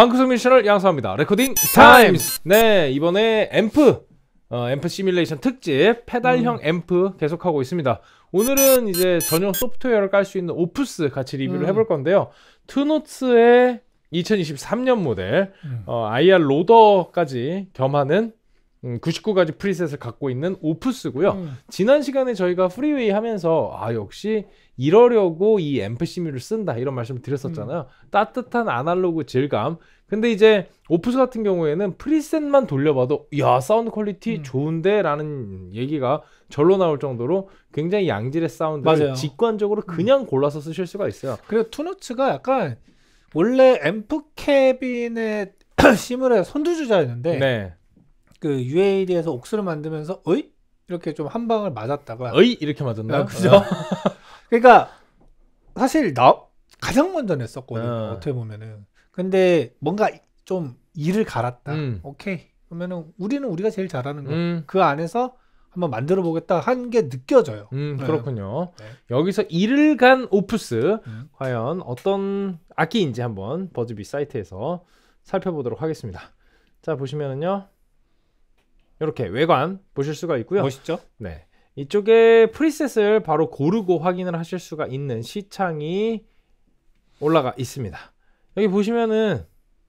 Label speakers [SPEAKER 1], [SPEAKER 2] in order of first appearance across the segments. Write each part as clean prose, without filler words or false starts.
[SPEAKER 1] 방구석 미션을 양성합니다. 레코딩 타임스. 네, 이번에 앰프 시뮬레이션 특집 페달형 앰프 계속하고 있습니다. 오늘은 이제 전용 소프트웨어를 깔 수 있는 오프스 같이 리뷰를 해볼 건데요. 투노츠의 2023년 모델 IR 로더까지 겸하는 99가지 프리셋을 갖고 있는 오프스고요. 지난 시간에 저희가 프리웨이 하면서 역시 이러려고 이 앰프 시뮬을 쓴다 이런 말씀을 드렸었잖아요. 따뜻한 아날로그 질감. 근데 이제 오프스 같은 경우에는 프리셋만 돌려봐도 야 사운드 퀄리티 좋은데 라는 얘기가 절로 나올 정도로 굉장히 양질의 사운드를
[SPEAKER 2] 맞아요.
[SPEAKER 1] 직관적으로 그냥 골라서 쓰실 수가 있어요.
[SPEAKER 2] 그리고 투노츠가 약간 원래 앰프 캐빈에 시뮬에 선두주자였는데
[SPEAKER 1] 네.
[SPEAKER 2] 그 UAD에서 옥스를 만들면서 어이? 이렇게 좀 한 방을 맞았다가
[SPEAKER 1] 어이? 이렇게 맞았나요?
[SPEAKER 2] 그죠? 그러니까 사실 나 가장 먼저 냈었거든요. 어떻게 보면은. 근데 뭔가 좀 이를 갈았다. 오케이. 그러면은 우리는 우리가 제일 잘하는 거. 그 안에서 한번 만들어 보겠다 한 게 느껴져요.
[SPEAKER 1] 그렇군요.
[SPEAKER 2] 네.
[SPEAKER 1] 여기서 이를 간 오프스 과연 어떤 악기인지 한번 버즈비 사이트에서 살펴보도록 하겠습니다. 자, 보시면은요. 이렇게 외관 보실 수가 있고요.
[SPEAKER 2] 멋있죠?
[SPEAKER 1] 네. 이쪽에 프리셋을 바로 고르고 확인을 하실 수가 있는 시창이 올라가 있습니다. 여기 보시면은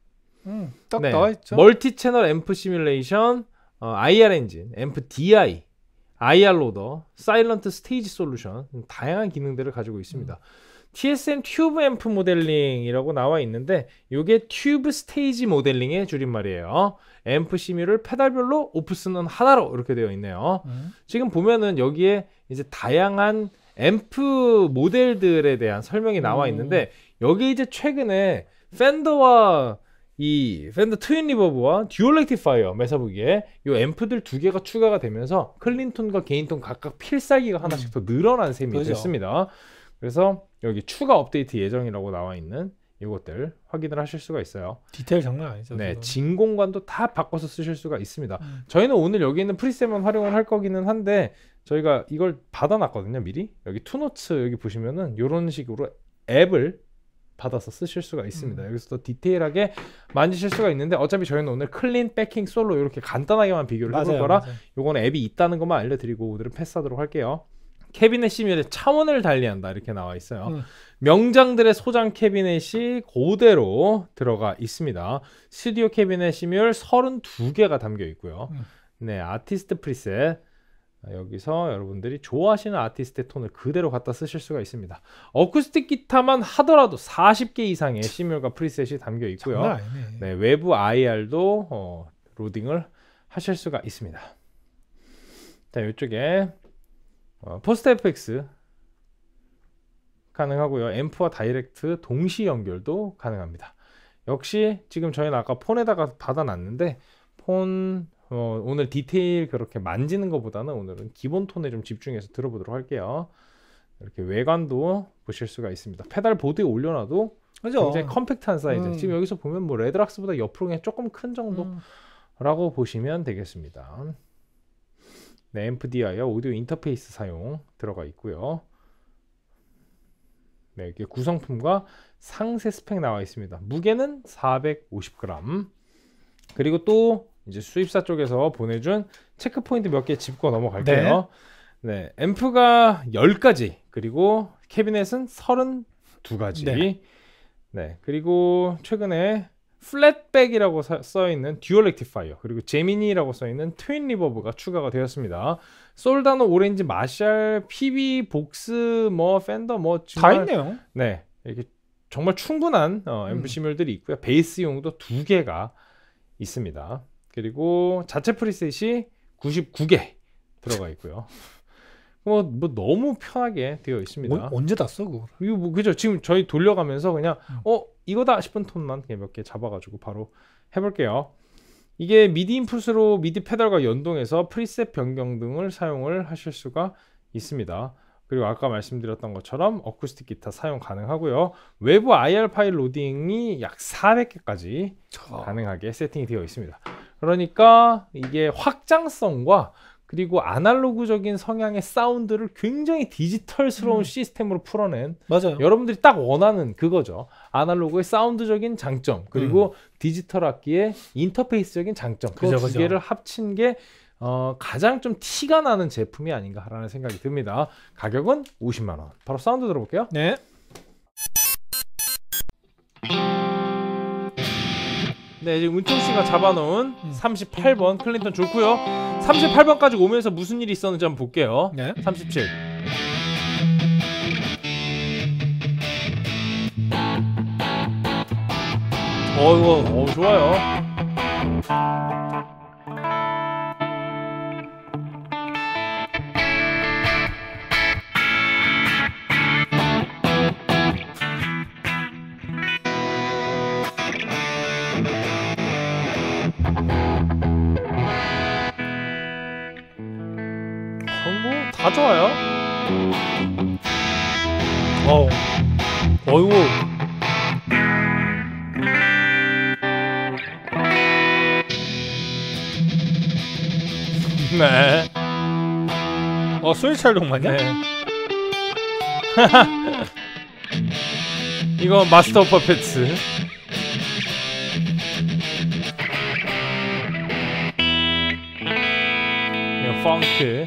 [SPEAKER 2] 딱
[SPEAKER 1] 네,
[SPEAKER 2] 나와 있죠.
[SPEAKER 1] 멀티 채널 앰프 시뮬레이션, IR 엔진, 앰프 DI, IR 로더, 사일런트 스테이지 솔루션 다양한 기능들을 가지고 있습니다. TSM 튜브 앰프 모델링이라고 나와 있는데 이게 튜브 스테이지 모델링의 줄임말이에요. 앰프 시뮬을 페달별로 오프스는 하나로 이렇게 되어 있네요. 지금 보면은 여기에 이제 다양한 앰프 모델들에 대한 설명이 나와 있는데 여기 이제 최근에 팬더와 이 팬더 트윈 리버브와 듀얼 렉티파이어 메사부기에 이 앰프들 두 개가 추가가 되면서 클린톤과 게인톤 각각 필살기가 하나씩 더 늘어난 셈이
[SPEAKER 2] 그렇죠.
[SPEAKER 1] 됐습니다. 그래서 여기 추가 업데이트 예정이라고 나와 있는 이것들 확인을 하실 수가 있어요.
[SPEAKER 2] 디테일 장난 아니죠.
[SPEAKER 1] 네,
[SPEAKER 2] 그건.
[SPEAKER 1] 진공관도 다 바꿔서 쓰실 수가 있습니다. 저희는 오늘 여기 있는 프리셋만 활용을 할 거기는 한데 저희가 이걸 받아놨거든요, 미리. 여기 투노츠 여기 보시면은 이런 식으로 앱을 받아서 쓰실 수가 있습니다. 여기서 더 디테일하게 만지실 수가 있는데 어차피 저희는 오늘 클린, 백킹, 솔로 이렇게 간단하게만 비교를 해볼 거라 요거는 앱이 있다는 것만 알려드리고 오늘은 패스하도록 할게요. 캐비넷 시뮬의 차원을 달리한다 이렇게 나와 있어요. 명장들의 소장 캐비넷이 그대로 들어가 있습니다. 스튜디오 캐비넷 시뮬 32개가 담겨 있고요. 네, 아티스트 프리셋 여기서 여러분들이 좋아하시는 아티스트의 톤을 그대로 갖다 쓰실 수가 있습니다. 어쿠스틱 기타만 하더라도 40개 이상의 시뮬과 프리셋이 담겨 있고요. 네, 외부 IR도 로딩을 하실 수가 있습니다. 자, 이쪽에 포스트 FX 가능하고요. 앰프와 다이렉트 동시 연결도 가능합니다. 역시 지금 저희는 아까 폰에다가 받아놨는데 폰 오늘 디테일 그렇게 만지는 것보다는 오늘은 기본 톤에 좀 집중해서 들어보도록 할게요. 이렇게 외관도 보실 수가 있습니다. 페달 보드에 올려놔도
[SPEAKER 2] 그죠?
[SPEAKER 1] 굉장히 컴팩트한 사이즈. 지금 여기서 보면 뭐 레드락스보다 옆으로 그냥 조금 큰 정도라고 보시면 되겠습니다. 네, 앰프 DI와 오디오 인터페이스 사용 들어가 있고요. 네, 이게 구성품과 상세 스펙 나와 있습니다. 무게는 450g. 그리고 또 이제 수입사 쪽에서 보내준 체크 포인트 몇 개 짚고 넘어갈게요. 네, 앰프가 10가지, 그리고 캐비넷은 32가지. 네, 그리고 최근에 플랫백이라고 써있는 듀얼 렉티파이어, 그리고 제미니라고 써있는 트윈 리버브가 추가가 되었습니다. 솔다노, 오렌지, 마샬, PB, 복스, 팬더
[SPEAKER 2] 다 있네요.
[SPEAKER 1] 네, 이렇게 정말 충분한 앰프 시뮬들이 있고요. 베이스용도 2개가 있습니다. 그리고 자체 프리셋이 99개 들어가 있고요. 뭐 너무 편하게 되어 있습니다.
[SPEAKER 2] 언제 다 써 그거?
[SPEAKER 1] 이거 그죠? 지금 저희 돌려가면서 그냥 이거다 싶은 톤만 그냥 몇 개 잡아가지고 바로 해볼게요. 이게 미디 인풋으로 미디 페달과 연동해서 프리셋 변경 등을 사용을 하실 수가 있습니다. 그리고 아까 말씀드렸던 것처럼 어쿠스틱 기타 사용 가능하고요. 외부 IR 파일 로딩이 약 400개까지 가능하게 세팅이 되어 있습니다. 그러니까 이게 확장성과 그리고 아날로그적인 성향의 사운드를 굉장히 디지털스러운 시스템으로 풀어낸
[SPEAKER 2] 맞아요.
[SPEAKER 1] 여러분들이 딱 원하는 그거죠. 아날로그의 사운드적인 장점 그리고 디지털 악기의 인터페이스적인 장점 그 두 개를 합친 게 가장 좀 티가 나는 제품이 아닌가라는 생각이 듭니다. 가격은 50만 원. 바로 사운드 들어볼게요.
[SPEAKER 2] 네.
[SPEAKER 1] 네, 지금 은총 씨가 잡아놓은 38번 클린턴 좋고요. 38번까지 오면서 무슨 일이 있었는지 한번 볼게요.
[SPEAKER 2] 네.
[SPEAKER 1] 37. 이거 좋아요. 다 좋아요.
[SPEAKER 2] 어이구.
[SPEAKER 1] 네.
[SPEAKER 2] 스위치 활동만요?
[SPEAKER 1] 네. 이거 마스터 퍼펫스. 이거 펑크.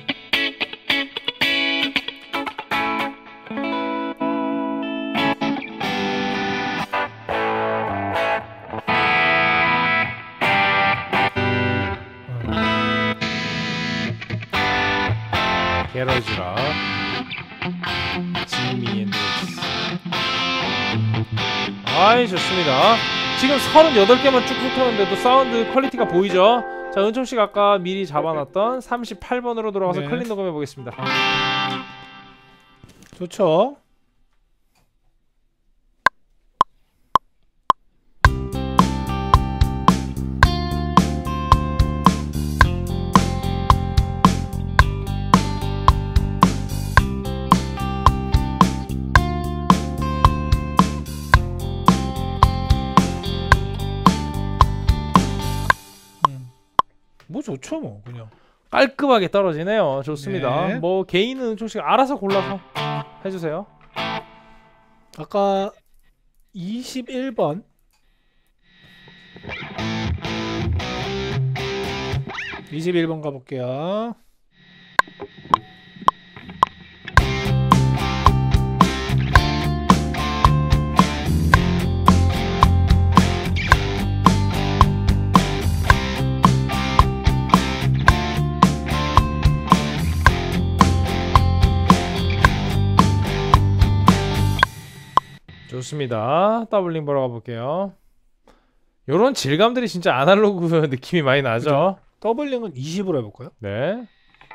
[SPEAKER 1] 게러지락 지미 앤드릭스. 아이 좋습니다. 지금 38개만 쭉 훑었는데도 사운드 퀄리티가 보이죠? 자, 은총씨가 아까 미리 잡아놨던 38번으로 돌아가서
[SPEAKER 2] 네.
[SPEAKER 1] 클린 녹음 해보겠습니다.
[SPEAKER 2] 좋죠. 뭐 좋죠 뭐 그냥
[SPEAKER 1] 깔끔하게 떨어지네요. 좋습니다.
[SPEAKER 2] 네.
[SPEAKER 1] 뭐 개인은 은총씨가 알아서 골라서 해주세요.
[SPEAKER 2] 아까 21번 21번 가볼게요.
[SPEAKER 1] 좋습니다. 더블링 보러 가볼게요. 요런 질감들이 진짜 아날로그 느낌이 많이 나죠.
[SPEAKER 2] 더블링은 20으로 해볼까요?
[SPEAKER 1] 네.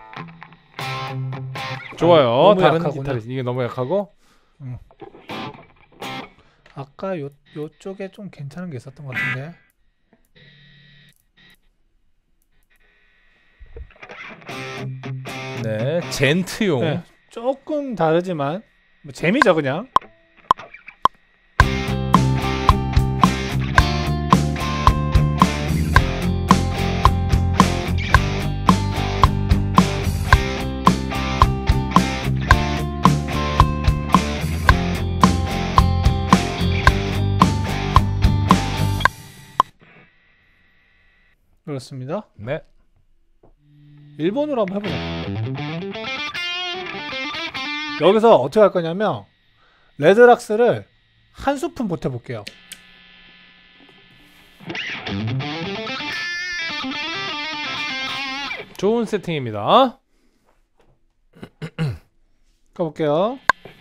[SPEAKER 1] 좋아요.
[SPEAKER 2] 너무
[SPEAKER 1] 다른
[SPEAKER 2] 약하구나.
[SPEAKER 1] 기타리스트 이게 너무 약하고.
[SPEAKER 2] 아까 요쪽에 좀 괜찮은 게 있었던 것 같은데.
[SPEAKER 1] 네, 젠트용.
[SPEAKER 2] 네, 조금 다르지만 뭐 재미죠 그냥. 그렇습니다.
[SPEAKER 1] 네.
[SPEAKER 2] 1번으로 한번 해보자. 여기서 어떻게 할 거냐면 레드락스를 한 스푼 보태볼게요.
[SPEAKER 1] 좋은 세팅입니다.
[SPEAKER 2] 가볼게요.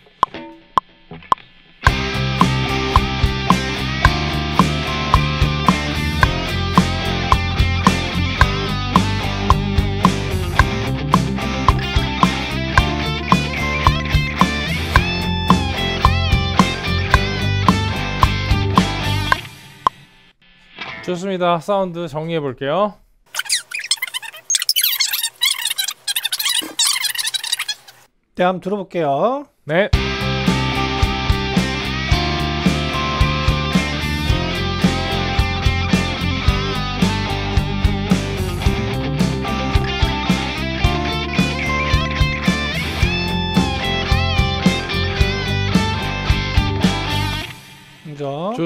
[SPEAKER 1] 좋습니다. 사운드 정리해 볼게요.
[SPEAKER 2] 네, 한번 들어볼게요.
[SPEAKER 1] 네.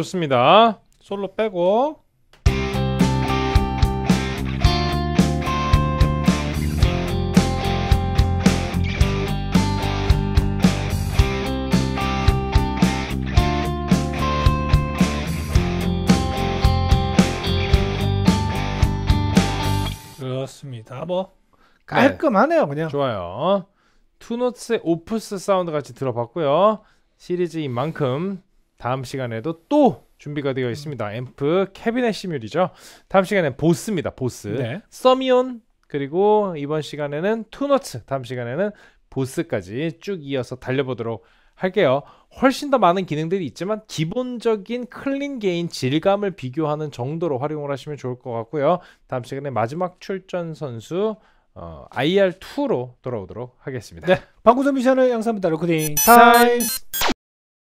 [SPEAKER 1] 좋습니다. 솔로 빼고.
[SPEAKER 2] 그렇습니다. 뭐 깔끔하네요, 그냥.
[SPEAKER 1] 좋아요. 투노츠의 오프스 사운드 같이 들어봤고요. 시리즈인 만큼 다음 시간에도 또 준비가 되어 있습니다. 앰프 캐비넷 시뮬이죠. 다음 시간에는 보스입니다. 보스.
[SPEAKER 2] 네.
[SPEAKER 1] 서미온, 그리고 이번 시간에는 투노츠, 다음 시간에는 보스까지 쭉 이어서 달려보도록 할게요. 훨씬 더 많은 기능들이 있지만 기본적인 클린 게인 질감을 비교하는 정도로 활용을 하시면 좋을 것 같고요. 다음 시간에 마지막 출전 선수 IR2로 돌아오도록 하겠습니다.
[SPEAKER 2] 네, 방구석 미션을 양산부터 로코딩 타임.